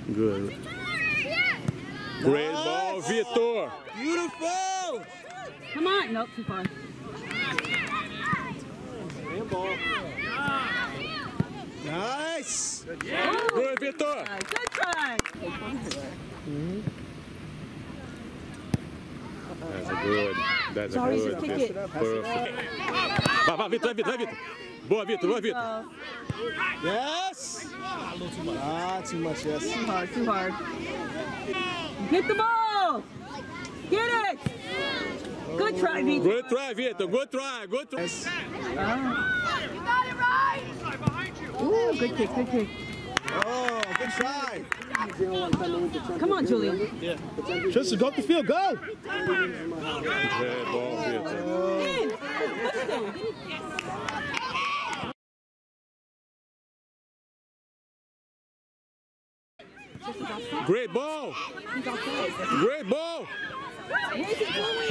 Good. Great ball, Vitor. Beautiful. Come on. Nope, too far. Ball. Nice. Good, Vitor. Good try. That's a good. That's a Sorry, good. just kick it. Perfect. Vai, Vitor, vai, Vitor. Boa, Vitor, boa, Vitor. Yes. Too much, yes. Too hard, too hard. Get the ball. Get it. Good try, Vitor. Good try, Vitor. Good try, good try. Yes. You got it right. Ooh, good kick, good kick. Oh, good try. Come on, Julian. Yeah. Tristan, go up the field. Go. Great ball, Vitor. In. Great ball. Great ball. Where's he going?